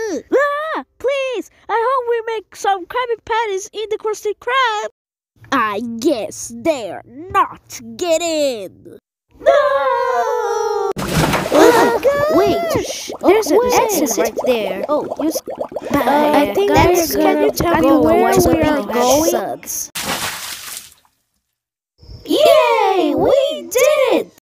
Please, I hope we make some Krabby Patties in the Krusty Krab. I guess they're not getting. No! Wait, there's an exit right there. Oh, you. I think that's can you tell me where we are going? Sucks. Yay! We did it!